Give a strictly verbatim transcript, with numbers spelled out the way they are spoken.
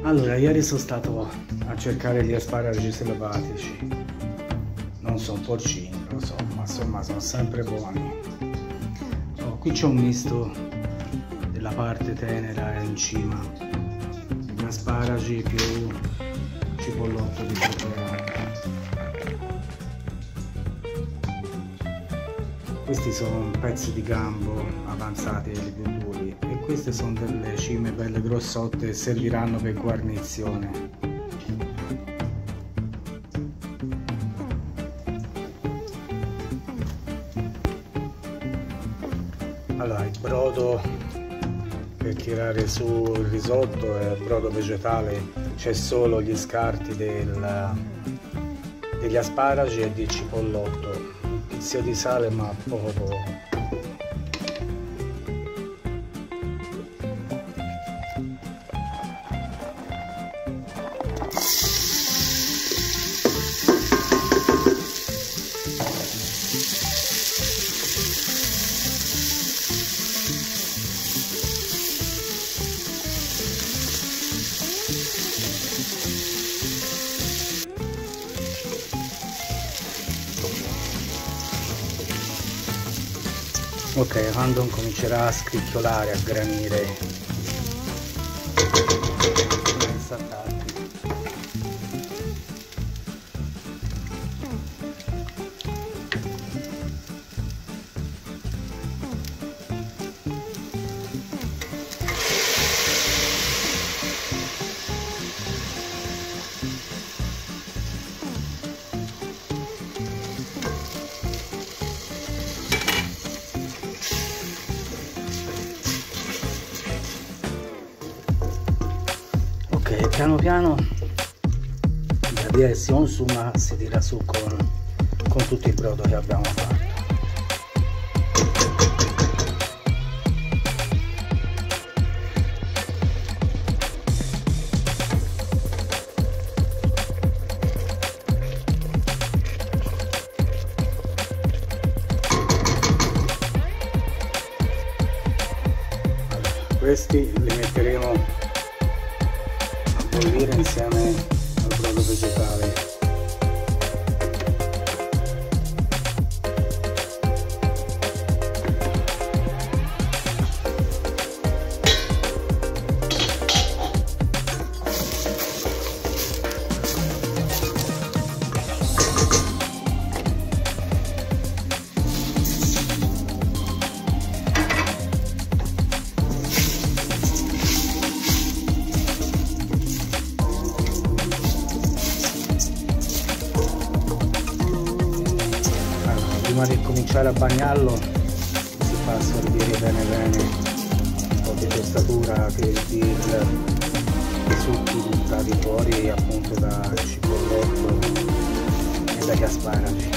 Allora, ieri sono stato a cercare gli asparagi selvatici, non sono porcini, lo so, ma insomma sono sempre buoni. Oh, qui c'è un misto della parte tenera in cima, gli asparagi più cipollotto di peperone. Questi sono pezzi di gambo avanzati e più duri e queste sono delle cime belle grossotte e serviranno per guarnizione. Allora, il brodo per tirare su il risotto è brodo vegetale, c'è solo gli scarti del, degli asparagi e di cipollotto. Pizzico di sale ma poco poco. Ok, quando comincerà a scricchiolare, a granire, ok, piano piano la via si consuma, si tira su con, con tutto il brodo che abbiamo fatto. Questi li metteremo a bollire insieme al brodo vegetale. Prima di cominciare a bagnarlo si fa assorbire bene bene un po' di tostatura che il dill, i succhi buttati fuori appunto dal cipollotto e dagli asparagi.